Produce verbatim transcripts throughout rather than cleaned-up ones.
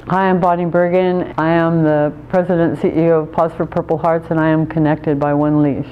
Hi, I'm Bergin. I am the President and C E O of Paws for Purple Hearts, and I am Connected by One Leash.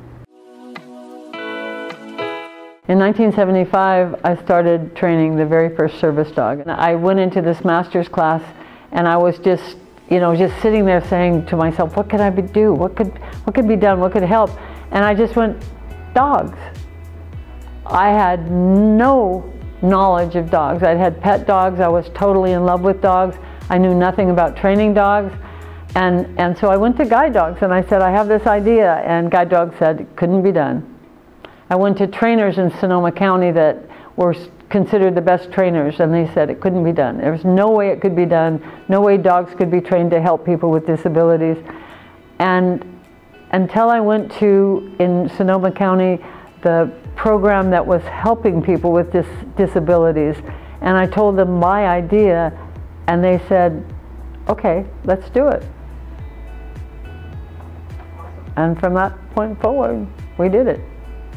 In nineteen seventy-five, I started training the very first service dog. And I went into this master's class, and I was just, you know, just sitting there saying to myself, what could I do? What could, what could be done? What could help? And I just went, dogs. I had no knowledge of dogs. I'd had pet dogs. I was totally in love with dogs. I knew nothing about training dogs. And, and so I went to guide dogs and I said, I have this idea. And guide dogs said it couldn't be done. I went to trainers in Sonoma County that were considered the best trainers, and they said it couldn't be done. There was no way it could be done, no way dogs could be trained to help people with disabilities. And until I went to, in Sonoma County, the program that was helping people with dis disabilities, and I told them my idea, and they said, okay, let's do it. And from that point forward, we did it.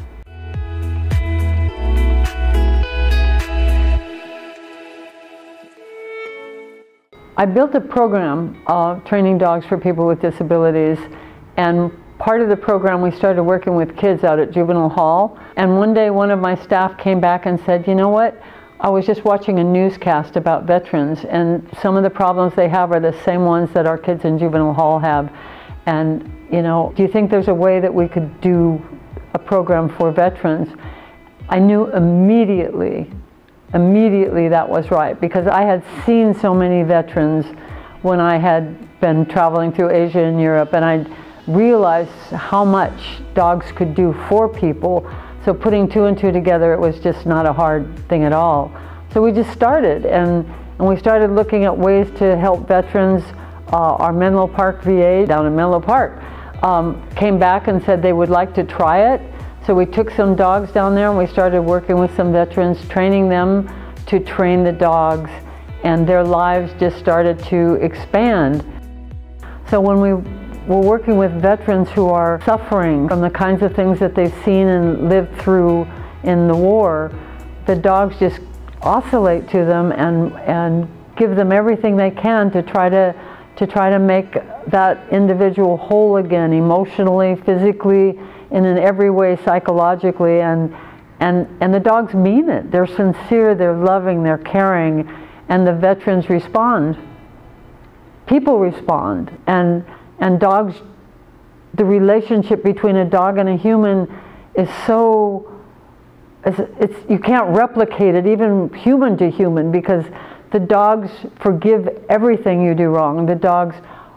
I built a program uh, training dogs for people with disabilities, and part of the program we started working with kids out at Juvenile Hall. And one day one of my staff came back and said, you know what, I was just watching a newscast about veterans, and some of the problems they have are the same ones that our kids in Juvenile Hall have. And, you know, do you think there's a way that we could do a program for veterans? I knew immediately Immediately that was right, because I had seen so many veterans when I had been traveling through Asia and Europe, and I realized how much dogs could do for people. So putting two and two together, it was just not a hard thing at all. So we just started, and, and we started looking at ways to help veterans. Uh, our Menlo Park V A down in Menlo Park um, came back and said they would like to try it. So we took some dogs down there and we started working with some veterans, training them to train the dogs, and their lives just started to expand. So when we were working with veterans who are suffering from the kinds of things that they've seen and lived through in the war, the dogs just oscillate to them and, and give them everything they can to try to, to try to make that individual whole again, emotionally, physically, and in every way psychologically, and, and, and the dogs mean it. They're sincere, they're loving, they're caring, and the veterans respond. People respond, and, and dogs, the relationship between a dog and a human is so, it's, it's, you can't replicate it, even human to human, because the dogs forgive everything you do wrong. The dogs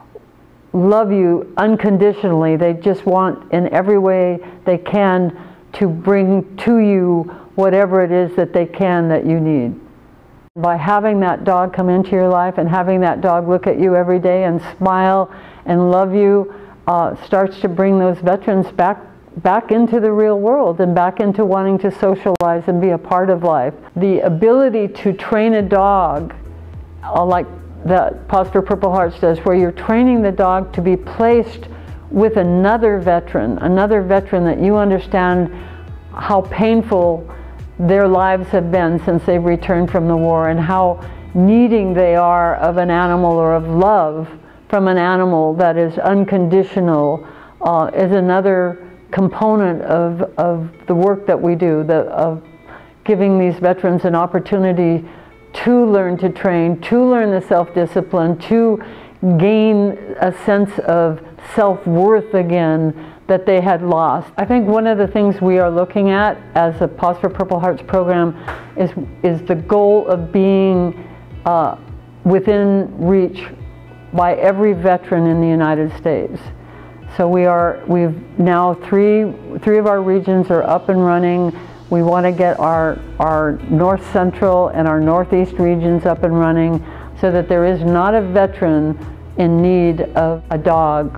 love you unconditionally. They just want in every way they can to bring to you whatever it is that they can that you need. By having that dog come into your life and having that dog look at you every day and smile and love you uh, starts to bring those veterans back back into the real world and back into wanting to socialize and be a part of life. The ability to train a dog uh, like that Paws for Purple Hearts does, where you're training the dog to be placed with another veteran, another veteran that you understand how painful their lives have been since they've returned from the war, and how needing they are of an animal or of love from an animal that is unconditional, uh, is another component of, of the work that we do, the, of giving these veterans an opportunity to learn to train, to learn the self-discipline, to gain a sense of self-worth again that they had lost. I think one of the things we are looking at as a Paws for Purple Hearts program is, is the goal of being uh, within reach by every veteran in the United States. So we are, we've now three, three of our regions are up and running. We want to get our, our North Central and our Northeast regions up and running so that there is not a veteran in need of a dog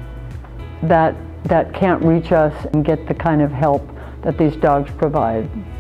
that, that can't reach us and get the kind of help that these dogs provide.